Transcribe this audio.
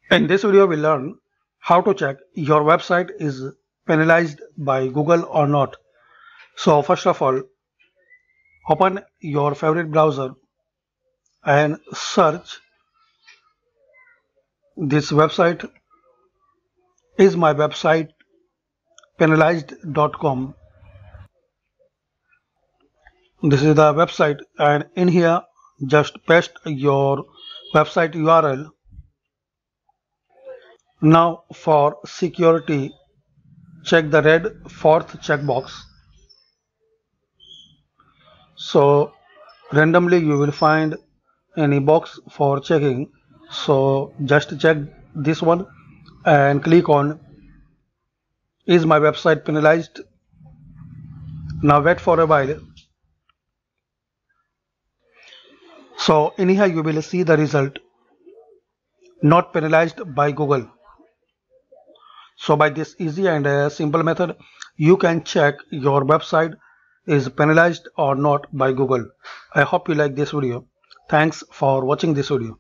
In this video, we learn how to check your website is penalized by Google or not. So first of all, open your favorite browser and search this website is my website penalized.com. This is the website, and in here just paste your website URL. Now for security, check the red fourth checkbox. So randomly you will find any box for checking, so just check this one and click on is my website penalized. Now wait for a while. So in here you will see the result, not penalized by Google. So by this easy and simple method, you can check your website is penalized or not by Google. I hope you like this video. Thanks for watching this video.